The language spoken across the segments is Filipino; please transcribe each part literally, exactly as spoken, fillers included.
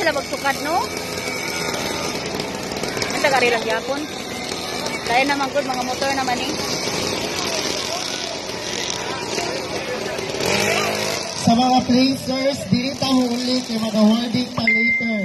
wala magsukad, no? Ang tagari lang yapon. Kaya naman good, mga motor naman eh. Sa mga placers, dili ta huli kay mag-holding pa later.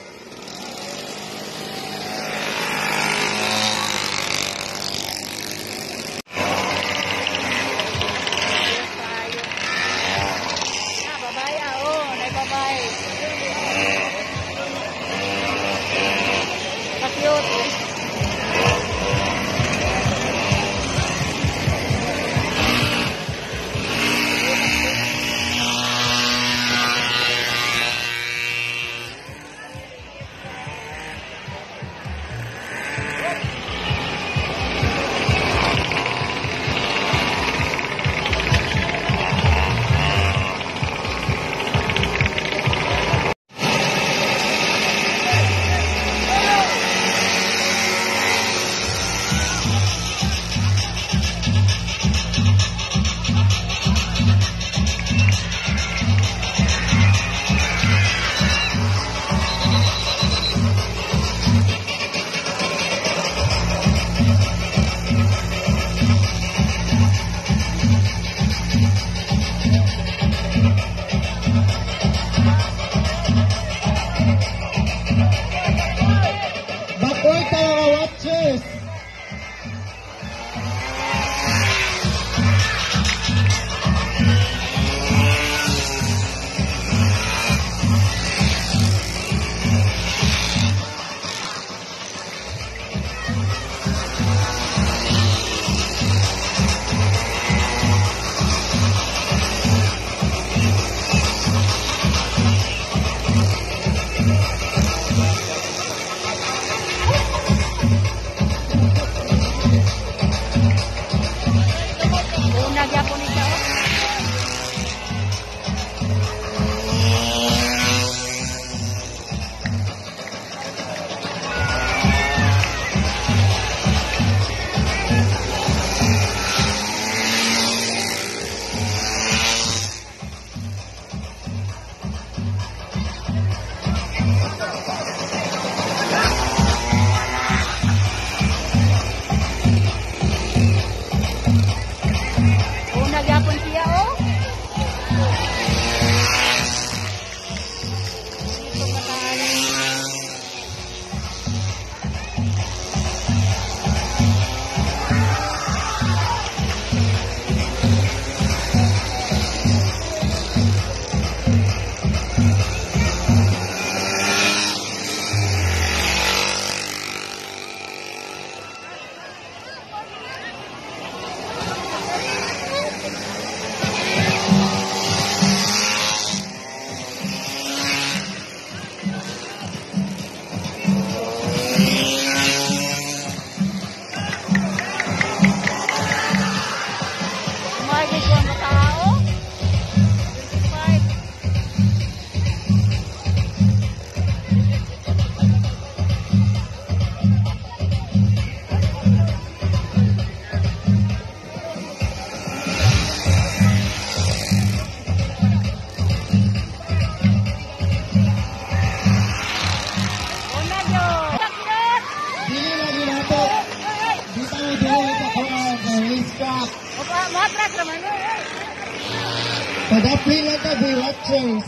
Pag-apply lang ka, watchers.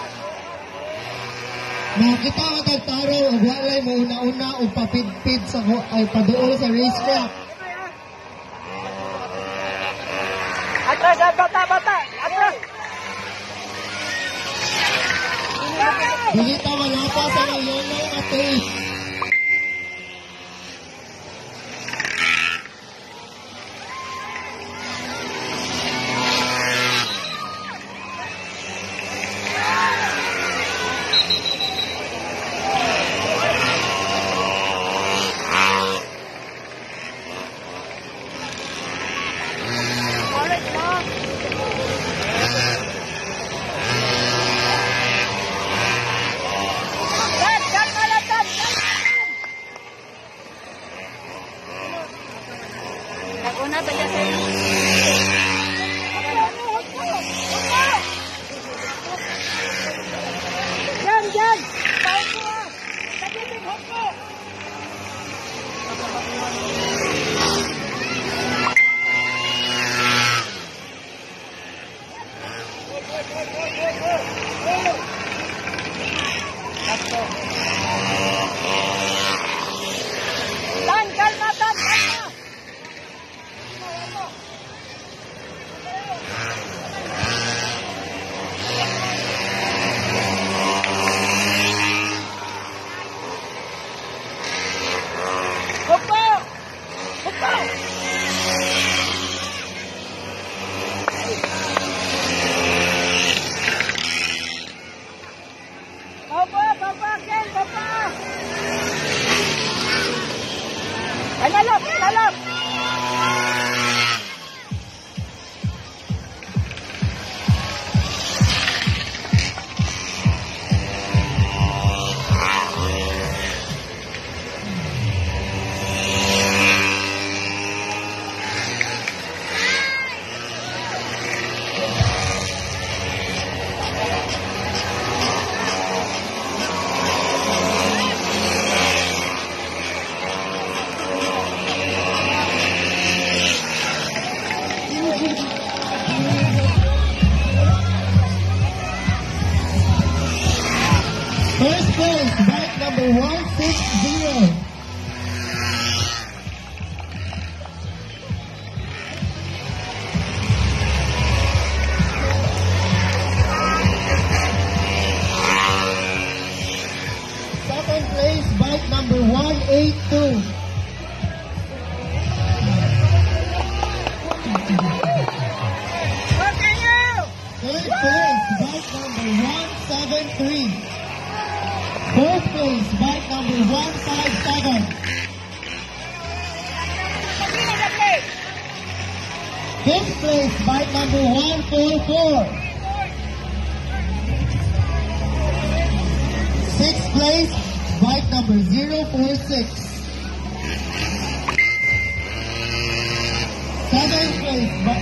Nakita ka tagtaraw o walay mo una-una o papid-pid sa ay paduol sa racetrack. Atras, bata, bata! Atras! Dili ta malapa sa yellow na tape. Una ba yan sa'yo? Diyan, diyan! Kalap! First place, bike number one six zero. Second place, bike number one eight two. Third place, bike number one seven three. Fourth place, bike number one five seven. Fifth place, bike number one four four. Sixth place, bike number zero four six. Seventh place, bi-